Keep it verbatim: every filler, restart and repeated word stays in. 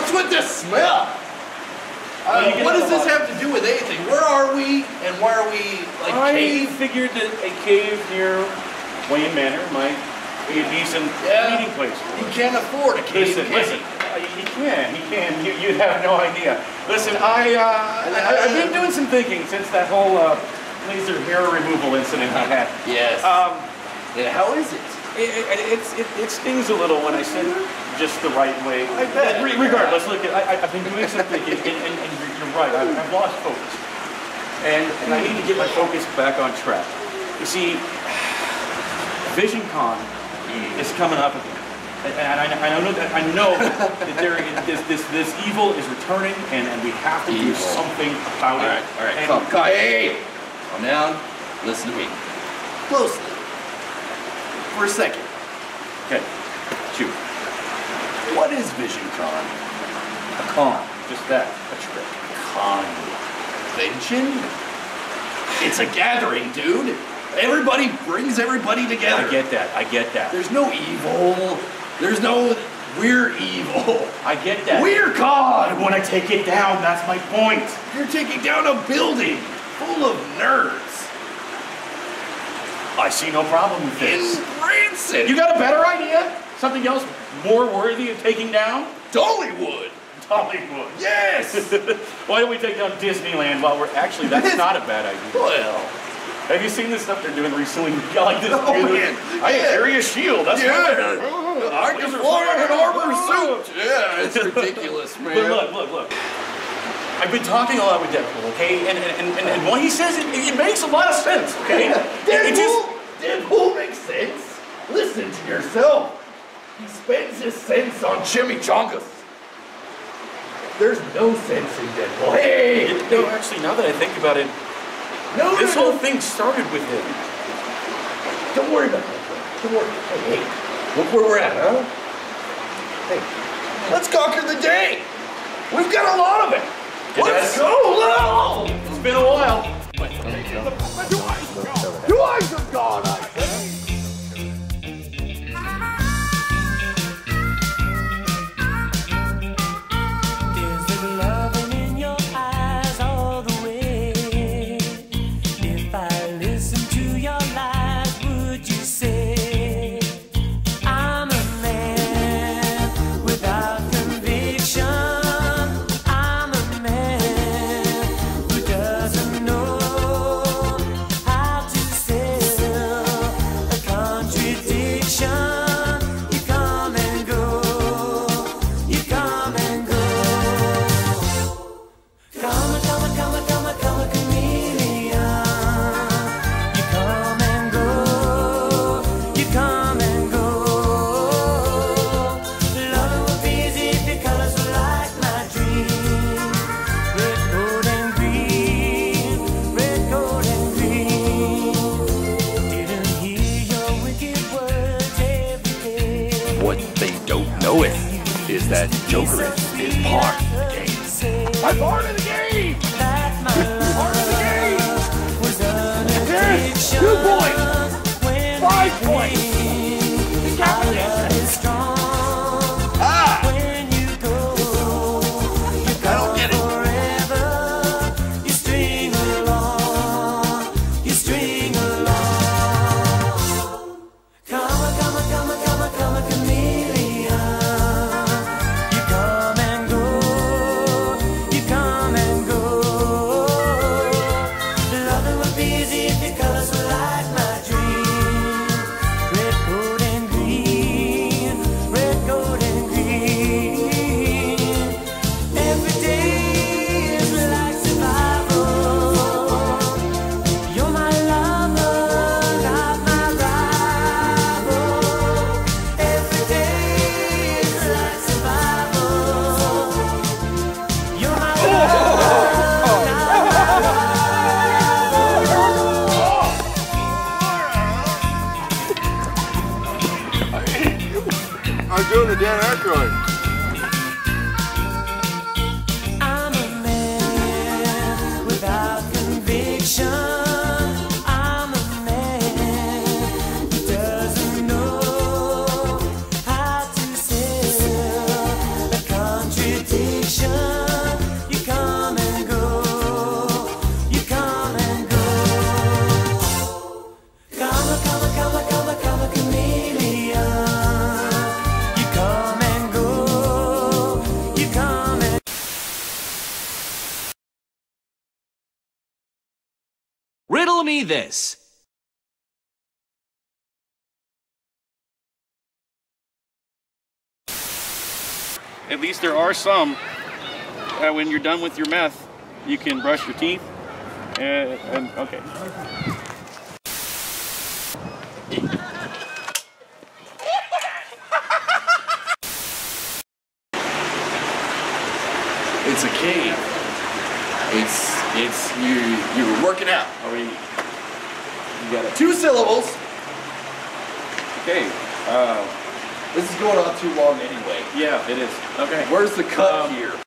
What's with this smell? Uh, what does this have to do with anything? Where are we, and why are we, like, I cave? figured that a cave near Wayne Manor might be a decent yeah. meeting place. He can't afford a cave. Listen, can listen. Uh, he can, he can. You, you have no idea. Listen, I, uh, I, I've been doing some thinking since that whole uh, laser hair removal incident I had. Yes. Um, yeah, how is it? It, it, it's, it, it stings a little when I said just the right way. I bet. Re regardless, look, I, I've been doing some thinking, and, and, and you're right, I've, I've lost focus. And, and I need to get my focus back on track. You see, Visioncon is coming up again. And I, I know that I know that there this, this this evil is returning, and, and we have to evil. do something about all it. Right, all right, and calm, calm. Hey, hey, calm down. Listen to me closely for a second. Okay, shoot. What is Visioncon? A con, just that, a trick. Convention? It's a gathering, dude. Everybody brings everybody together. I get that. I get that. There's no evil. There's no we're evil. I get that. We're God. I want to take it down. That's my point. You're taking down a building full of nerds. I see no problem with this. In Branson. You got a better idea? Something else more worthy of taking down? Dollywood. Dollywood. Yes. Why don't we take down Disneyland while we're actually? That's not a bad idea. Well. Have you seen this stuff they're doing recently? Yeah, like this. Oh, man. I yeah. carry a shield. That's yeah. right. I can fly in an armor suit. Yeah, it's ridiculous, man. But look, look, look. I've been talking a lot with Deadpool, okay? And and, and, and what he says, it, it makes a lot of sense, okay? Deadpool, it just... Deadpool makes sense. Listen to yourself. He spends his cents on chimichangas. There's no sense in Deadpool. Hey! It, no, actually, now that I think about it, No, this no, no. whole thing started with him. Don't worry about that. Don't worry. Hey, hey, look where we're at, huh? Hey, let's conquer the day. We've got a lot of it. It Let's has. go. Now. It's been a while. You eyes are gone, I say. Is that Joker is part of the game. I'm part of the game! Part of the game! Yes! Two points! Five points! The captain is strong. Ah! I don't get it. You string along, you string along. Come on, come on, come on, come on, come on, chameleon. I'm doing the Dan Aykroyd. I'm a man without conviction. I'm a man who doesn't know how to sell a contradiction. me this. At least there are some. Uh, when you're done with your meth, you can brush your teeth. And, and okay. It's a cave. It's it's you you're working out. Are we? You got it. Two syllables. Okay. Uh, This is going on too long anyway. yeah, it is. Okay. Where's the cut Um, here?